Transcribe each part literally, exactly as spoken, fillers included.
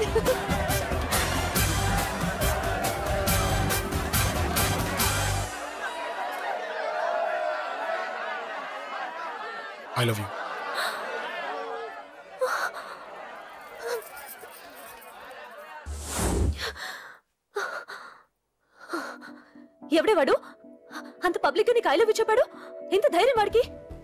I love you. ఎవడే వాడు? అంత public గా నీకు ఐ లవ్ యూ చెప్పాడు? ఎంత ధైర్యం వాడికి?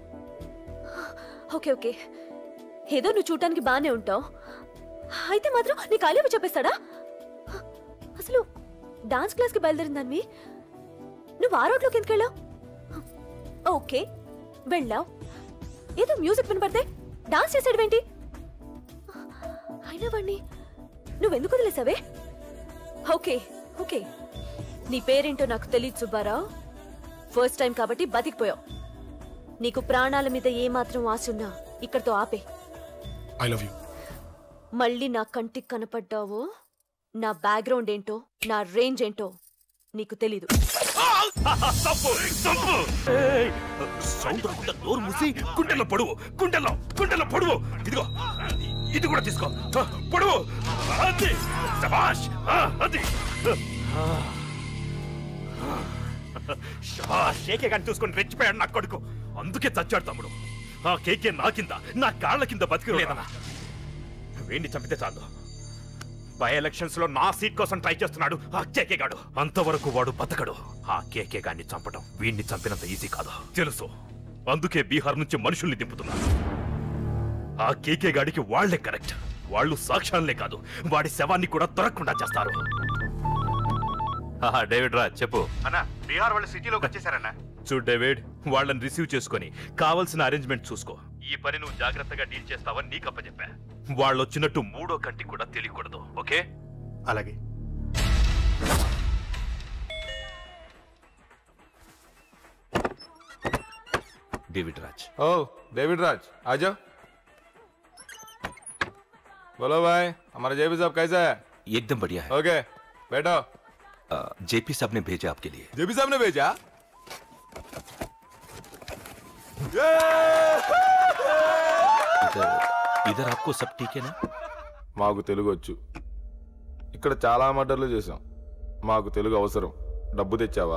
ఓకే ఓకే, ఏదో నువ్వు చూడటానికి బానే ఉంటావు, అయితే మాత్రం నీకు ఐ లవ్ యూ చెప్పేస్తాడా? అసలు డాన్స్ క్లాస్ కి బయలుదేరిందాన్ని నువ్వు ఆ రోడ్లోకి ఎందుకు వెళ్ళావు? ఓకే వెళ్ళావు, ఏదో మ్యూజిక్ వినపడితే డాన్స్ చేసాడువేంటి? అయినా వాణ్ణి నువ్వెందుకు వదిలేసావే? ఓకే ఓకే, నీ పేరేంటో నాకు తెలియదు సుబ్బారావు. ఫస్ట్ టైం కాబట్టి బతికిపోయావు. నీకు ప్రాణాల మీద ఏమాత్రం ఆశున్నా ఇక్కడితో ఆపే. I love you. మళ్ళీ నా కంటికి కనపడ్డావో నా బ్యాక్గ్రౌండ్ ఏంటో నా రేంజ్ ఏంటో నీకు తెలీదు. నోరు మూసి గుండెల్లో పొడువు, గుండెల్లో గుండెల్లో పొడువు. ఇదిగో ఇది కూడా తీసుకో, పొడువు. అది శభాష్, అది కేకే గాని చూసుకొని రెచ్చిపోయాడు నా కొడుకు, అందుకే చచ్చాడు తమ్ముడు. ఆ కేకే నా కింద నా కాళ్ళ కింద బతికి లేదన్నా. వేణ్ణి చంపితే చాలు. బై ఎలక్షన్స్ లో నా సీట్ కోసం ట్రై చేస్తున్నాడు ఆ కేకే గాడు. అంతవరకు వాడు బతకడు. ఆ కేకే గాన్ని చంపడం వీణ్ణి చంపినంత ఈజీ కాదు తెలుసు. అందుకే బీహార్ నుంచి మనుషుల్ని దింపుతున్నారు. ఆ కేకే గాడికి వాళ్లే కరెక్ట్. వాళ్ళు సాక్ష్యాలనే కాదు, వాడి శవాన్ని కూడా దొరకకుండా చేస్తారు. డేవిడ్ రా చెప్పు అన్నా. బీహార్ వాళ్ళు సిటీలోకి వచ్చేసారన్నా. చూడు డేవిడ్, వాళ్ళని రిసీవ్ చేసుకుని కావాల్సిన అరేంజ్మెంట్ చూసుకో. ఈ పని నువ్వు జాగ్రత్తగా డీల్ చేస్తావని నీకు అప్పచెప్పా. వాళ్ళు వచ్చినట్టు మూడో కంటి కూడా తెలియకూడదు, ఓకే? అలాగే. डेविड राज। ओ डेविड राज आ जाओ। बोलो भाई, हमारा जेपी साहब कैसा है? एकदम बढ़िया है। ओके बैठो। जेपी साहब ने भेजा आपके लिए। जेपी साहब ने भेजा? इधर इधर आपको सब ठीक है ना? మాకు తెలుగు వచ్చు. ఇక్కడ చాలా మర్డర్లు చేశాం. మాకు తెలుగు అవసరం. డబ్బు తెచ్చావా?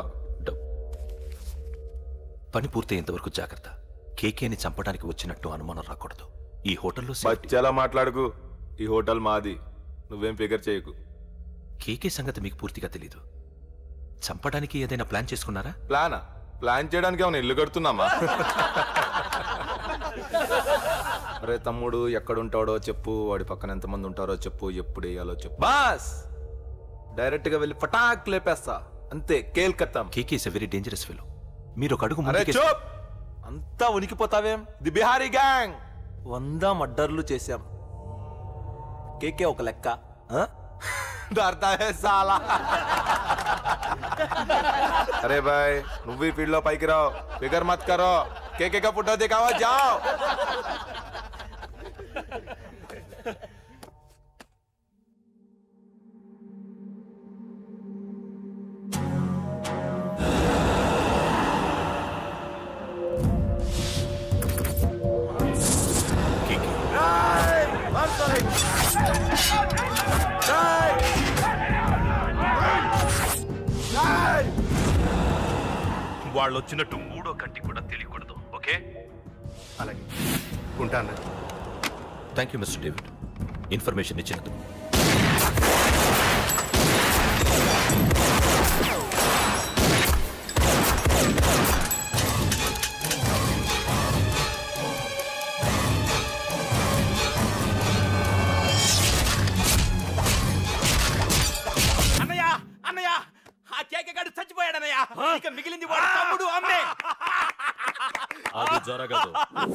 పని పూర్తయ్యేంత వరకు జాగ్రత్త. కేకేని చంపడానికి వచ్చినట్టు అనుమానం రాకూడదు. ఈ హోటల్లో బచ్చాలా మాట్లాడుకు. ఈ హోటల్ మాది. నువ్వేం ఫిగర్ చేయకు. కేకే సంగతి మీకు పూర్తిగా తెలీదు. చంపడానికి ఏదైనా ప్లాన్ చేసుకున్నారా? ప్లానా? ప్లాన్ చేయడానికి ఏమైనా ఇల్లు కడుతున్నామా? అరే తమ్ముడు, ఎక్కడుంటాడో చెప్పు, వాడి పక్కన ఎంతమంది ఉంటారో చెప్పు, ఎప్పుడు వేయాలో చెప్పు. బాస్ డైరెక్ట్ గా వెళ్ళి ఫటాక్ లేపేస్తా అంతే. కేల్కత్తాం. KK is a very dangerous fellow. మీరు ఒక అడుగు ముందుకే. చూప్, అంతా ఉనికిపోతావేం? ది బిహారీ గ్యాంగ్ వంద మర్డర్లు చేశాం. కేకే ఒక లెక్క. डरता है साला। अरे भाई నువ్వు ఈ ఫీల్డ్ లో పైకి రావు. ఫిగర్ మత్ కరో. కేకే का फोटो दिखाओ जाओ। వాళ్ళు వచ్చినట్టు మూడో కంటి కూడా తెలియకూడదు, ఓకే? అలాగే ఉంటాను. Thank you mister David, information ఇచ్చినందుకు. మిగిలింది వాడు తమ్ముడు అమ్మే. అది జరగదు.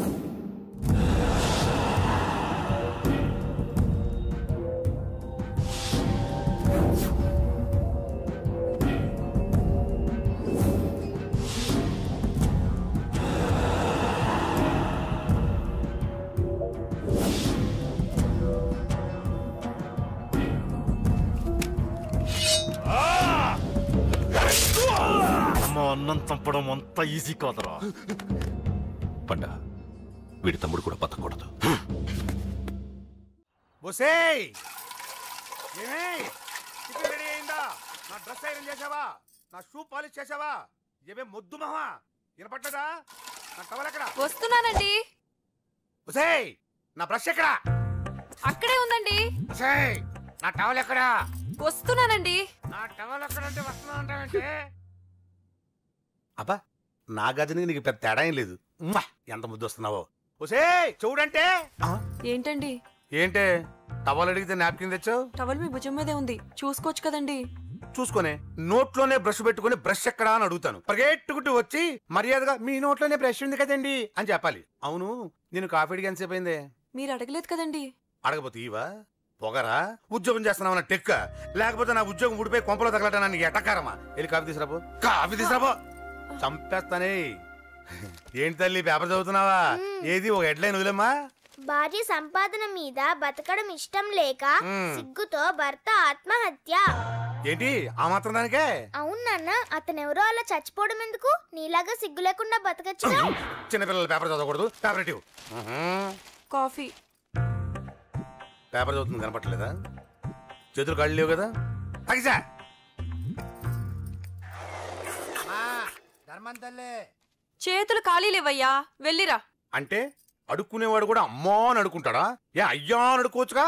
అన్నం చంపడం అంత ఈజీ కాదురా. పండ, వీడి తమ్ముడు కూడా బతకూడదు. రెడీ అయిందా? నా డ్రెస్ ఐరన్ చేసావా? నా షూ పాలిష్ చేసావా? ఏమే మొద్దు మహా వినపట్టదా? నా టవల్ ఎక్కడ? వస్తున్నానండి. ఒసేయ్ నా బ్రష్ ఎక్కడ? అక్కడే ఉందండి. ఒసేయ్ నా టవల్ ఎక్కడ? వస్తున్నానండి. నా టవల్ ఎక్కడ అంటే వస్తున్నా అంటే అబ్బా నా గదిని నీకు పెద్ద తేడా ఏం లేదు. ఎంత ముద్దు వస్తున్నావో. ఒసేయ్ చూడంటే. ఏంటండి? ఏంటే టవల్ అడిగితే నాప్కిన్ తెచ్చావు? టవల్ మీ భుజం మీదే ఉంది, చూసుకోవచ్చు కదండి. చూసుకొని నోట్లోనే బ్రష్ పెట్టుకుని బ్రష్ ఎక్కడా అని అడుగుతాను. పరిగెట్టుకుంటూ వచ్చి మర్యాదగా మీ నోట్లోనే బ్రష్ ఉంది కదండి అని చెప్పాలి. అవును నేను కాఫీ అడిగి ఎంతసేపు అయిందే? మీరు అడగలేదు కదండి. అడగపోతే ఇవా పొగరా? ఉద్యోగం చేస్తున్నావు టెక్క, లేకపోతే నా ఉద్యోగం ఊడిపోయి కొంపలో తగలటా నీకు ఎటకారమా? వెళ్ళి కాఫీ తీసుకురాబో. కాఫీ తీసుకురాబో. చంపేస్తానే. ఏంటి తల్లి పేపర్ చదువుతున్నావా? ఏది ఒక హెడ్లైన్ వదిలేమ్మా. భార్య సంపాదన మీద బతకడం ఇష్టం లేక సిగ్గుతో భర్త ఆత్మహత్య. ఏంటి ఆ మాత్రం దానికే? అవును నాన్న, అతనెవరో అలా చచ్చిపోవడం ఎందుకు? నీలాగా సిగ్గు లేకుండా బతకచ్చు. చిన్నపిల్లలు పేపర్ చదవకూడదు. పేపర్ ఇవ్వు. కాఫీ. పేపర్ చదువుతుంది కనపట్లేదా? చేతులు కాళ్ళు లేవు కదా? అగిసా చేతులు ఖాళీ లేవయ్యా, వెళ్ళిరా. అంటే అడుక్కునేవాడు కూడా అమ్మా అని అడుకుంటాడా? ఏ అయ్యా అని అడుకోవచ్చుగా?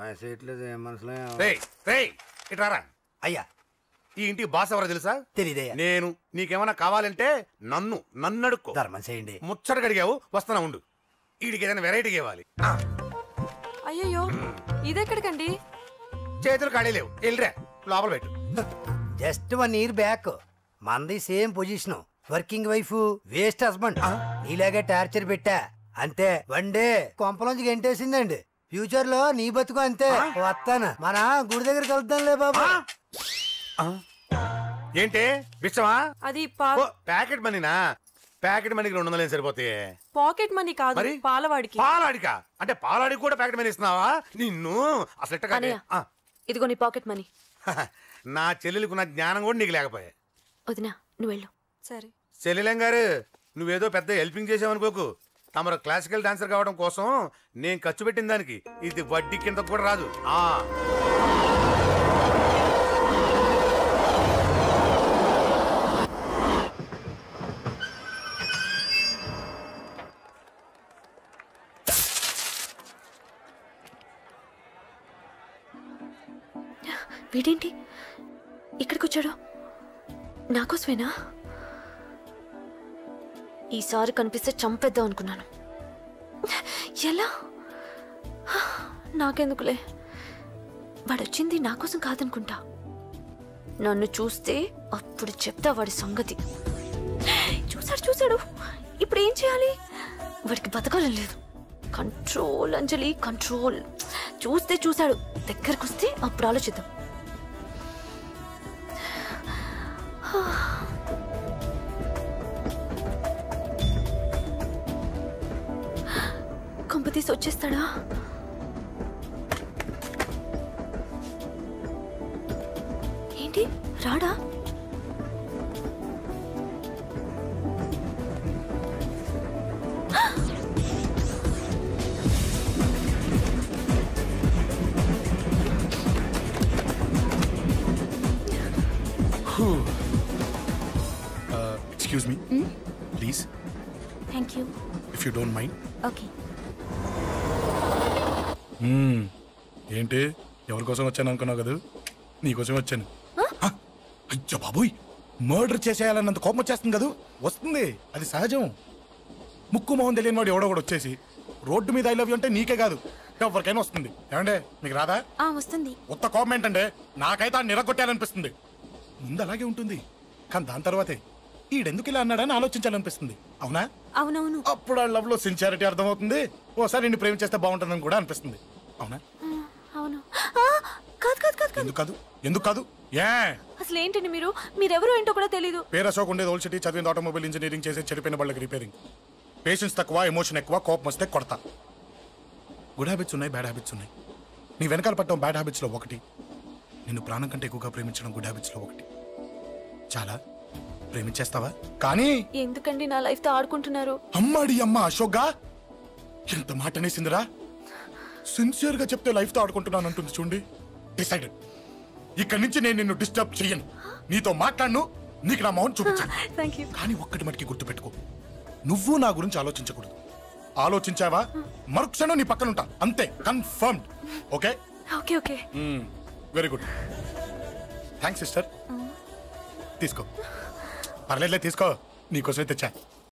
ఇటారా అయ్యా. ఈ ఇంటికి బాస్ ఎవరో తెలుసా? తెలీదయ్యా. నేను. నీకేమైనా కావాలంటే నన్ను నన్ను అడుక్కో. ధర్మం చేయండి. ముచ్చట అడిగావు, వస్తున్నా ఉండు. వీడికి ఏదైనా వెరైటీ ఇవ్వాలి. అయ్యో ఇదెక్కడికండి? చేతులు ఖాళీ లేవు, వెళ్ళిరా లోపల పెట్టు. జస్ట్ వన్ ఇయర్ బ్యాక్ మంది same position, working wife, waste husband. నీలాగే టార్చర్ పెట్టా అంతే. వన్ డే కొంపలోంచి గంటేసిందండి. ఫ్యూచర్ లో నీ బతుకు అంతే. వస్తాను, మన గుడి దగ్గర కలుద్దాంలే బాబా. ఏంటి విషమా? అది ప్యాకెట్ మనీనా? ప్యాకెట్ మనీకి రెండు వందలు సరిపోతాయి. పాకెట్ మనీ కాదు, పాలవాడికి. పాలాడికా? అంటే పాలాడికి కూడా ప్యాకెట్ మనీ ఇస్తున్నావా? నిన్ను అసలు ఇదిగో నీ పాకెట్ మనీ. నా చెల్లెలకు నా జ్ఞానం కూడా నీకు లేకపోయా. వదినా నువ్వు వెళ్ళు. సరే. చెల్లెలం గారు నువ్వేదో పెద్ద హెల్పింగ్ చేసావనుకోకు. తమరు క్లాసికల్ డాన్సర్ కావడం కోసం నేను ఖర్చు పెట్టిన దానికి ఇది వడ్డీ కింద కూడా రాదు. ఆ వీడేంటి ఇక్కడికి వచ్చాడు? నాకోసమేనా? ఈసారి కనిపిస్తే చంపేద్దాం అనుకున్నాను. ఎలా? నాకెందుకులే, వాడొచ్చింది నా కోసం కాదనుకుంటా. నన్ను చూస్తే అప్పుడు చెప్తా వాడి సంగతి. చూసాడు చూసాడు, ఇప్పుడు ఏం చేయాలి? వాడికి బతకాలని లేదు. Control Anjali, control. చూస్తే చూశాడు, దగ్గరకు వస్తే అప్పుడు ఆలోచిద్దాం. కొంపతీసి వచ్చేస్తాడా? ఏంటి రాడా? Excuse me, hmm? Please. Thank you. If you don't mind. Okay. Hmm. ఏంటి ఎవరి కోసం వచ్చాను అనుకున్నావు కదా? నీకోసం వచ్చాను. అయ్యో బాబోయ్, మర్డర్ చేసేయాలన్నంత కోపం వచ్చేస్తుంది కదా? వస్తుంది, అది సహజం. ముక్కు మొహం తెలియని వాడు ఎవడో కూడా వచ్చేసి రోడ్డు మీద ఐ లవ్ యూ అంటే నీకే కాదు ఎవరికైనా వస్తుంది. ఏమంటే మీకు రాదా? వస్తుంది. ఉత్త కోపం ఏంటంటే నాకైతే ఆ నిరగొట్టాలనిపిస్తుంది. ముందు అలాగే ఉంటుంది, కానీ దాని తర్వాతే ఈడెందుకు ఇలా అన్నాడని ఆలోచించాలనిపిస్తుంది. అవునా? అవునవును. అప్పుడు ఆ లవ్ లో సిన్సియారిటీ అర్థమవుతుంది. ఓసారి నిన్ను ప్రేమించేస్తే బాగుంటుందని కూడా అనిపిస్తుంది. అవునా? అవును. కాదు కాదు కాదు ఎందుకు కాదు? ఎందుకు కాదు? ఏ అసలు ఏంటండి మీరు? మీరెవరో ఏంటో కూడా తెలీదు. పేరు అశోక్, ఉండేది ఓల్డ్ సిటీ, చదివింది ఆటోమొబైల్ ఇంజనీరింగ్, చేసే చెడిపోయిన వాళ్ళకి రిపేరింగ్. పేషెన్స్ తక్కువ, ఎమోషన్ ఎక్కువ, కోపం వస్తే కొడతా. గుడ్ హ్యాబిట్స్ ఉన్నాయి, బ్యాడ్ హ్యాబిట్స్ ఉన్నాయి. నీ వెనకాల పట్టడం బ్యాడ్ హ్యాబిట్స్ లో ఒకటి, నిన్ను ప్రాణం కంటే ఎక్కువగా ప్రేమించడం గుడ్ హ్యాబిట్స్ లో ఒకటి. చాలా ప్రేమించేస్తావా? కానీ ఎందుకండి నా లైఫ్ తో ఆడుకుంటున్నారు? అమ్మాడి అమ్మ అశోక్గా ఎంత మాట అనేసిందిరా. సిన్సియర్ గా చెప్తే లైఫ్ తో ఆడుకుంటున్నాను అంటుంది చూడండి. డిసైడెడ్. ఇక్కడి నుంచి నేను నిన్ను డిస్టర్బ్ చెయ్యను. నీతో మాట్లాడను, నీకు నా మౌన్ చూపించాను. Thank you. కానీ ఒక్కటి మటుకి గుర్తుపెట్టుకో, నువ్వు నా గురించి ఆలోచించకూడదు. ఆలోచించావా మరుక్షణం నీ పక్కన ఉంటా, అంతే. Confirmed. Okay okay okay. Very good. Thanks sister. తీసుకో. పర్లేదులే, తీసుకో. నీకోసమే తెచ్చా.